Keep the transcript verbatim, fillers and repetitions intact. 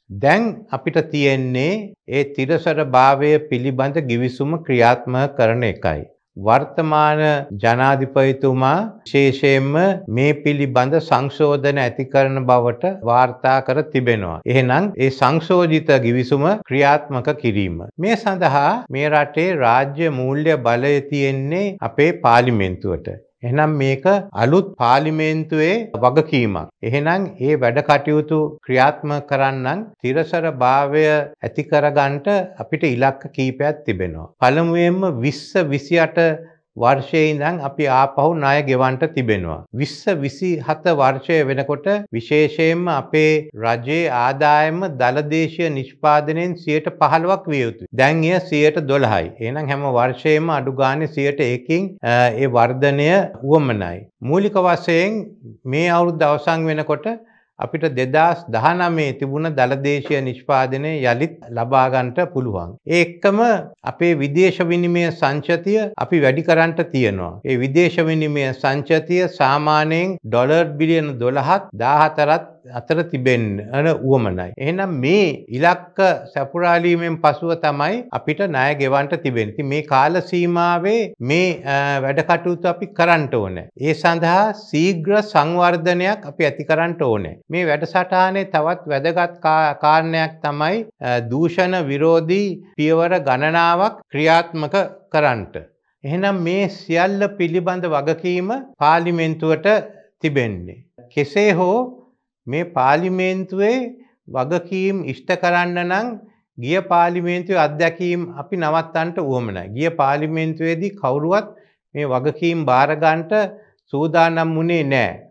දැන් අපිට තියෙන්නේ ඒ තිරසර භාවය පිළිබඳ ගිවිසුම ක්‍රියාත්මක කරන එකයි. වර්තමාන ජනාධිපතිතුමා විශේෂයෙන්ම මේ පිළිබඳ සංශෝධන ඇති කරන බවට වාර්තා කර තිබෙනවා. එහෙනම් ඒ සංශෝධිත ගිවිසුම ක්‍රියාත්මක කිරීම. මේ සඳහා මේ රටේ රාජ්‍ය මූල්‍ය බලය තියෙන්නේ අපේ පාර්ලිමේන්තුවට. එහෙනම් මේක අලුත් පාර්ලිමේන්තුවේ වගකීමක්. එහෙනම් ඒ වැඩ කටයුතු ක්‍රියාත්මක කරන්නම් තිරසර භාවය ඇති කරගන්නට අපිට ඉලක්ක කීපයක් තිබෙනවා. පළමුවෙන්ම විස්ස විසිඅට වර්ෂයේ ඉඳන් අපි ආපහු ණය ගෙවන්න තිබෙනවා. විස්ස විසිහත වර්ෂය වෙනකොට විශේෂයෙන්ම අපේ රජයේ ආදායම දලදේශීය නිෂ්පාදනයෙන් සියයට පහළොවක් විය යුතුයි. දැන් එය සියයට දොළහයි. එහෙනම් හැම වර්ෂයෙම අඩු ගානේ සියයට එකකින් ඒ වර්ධනය වුවමනයි. මූලික වශයෙන් මේ අවුරුද්ද අවසන් වෙනකොට අපිට දෙදාස් දහනවයේ තිබුණ දලදේශීය නිෂ්පාදනය යලිත් ලබා ගන්නට පුළුවන්. ඒ එක්කම අපේ විදේශ විනිමය සංචතිය අපි වැඩි කරන්නට තියෙනවා. ඒ විදේශ විනිමය සංචතිය සාමාන්‍යයෙන් ඩොලර් බිලියන දොළහක් දාහතරක් අතර තිබෙන්න උවමනයි. එහෙනම් මේ ඉලක්ක සපුරාලීමෙන් පසුව තමයි අපිට ණය ගෙවන්න තිබෙන්නේ. ඉතින් මේ කාල සීමාවේ මේ වැඩ කටයුතු අපි කරන්න ඕනේ. ඒ සඳහා ශීඝ්‍ර සංවර්ධනයක් අපි ඇති කරන්න ඕනේ. මේ වැඩසටහනේ තවත් වැදගත් කාරණයක් තමයි දූෂණ විරෝධී පියවර ගණනාවක් ක්‍රියාත්මක කරන්නට. එහෙනම් මේ සියල්ල පිළිබඳ වගකීම පාර්ලිමේන්තුවට තිබෙන්නේ. කෙසේ හෝ මේ පාර්ලිමේන්තුවේ වගකීම් ඉෂ්ට කරන්න නම් ගිය පාර්ලිමේන්තුවේ අත්දැකීම් අපි නවත්තන්නට උවමනයි. ගිය පාර්ලිමේන්තුවේදී කවුරුවත් මේ වගකීම් බාර ගන්නට සූදානම් වුණේ නැහැ.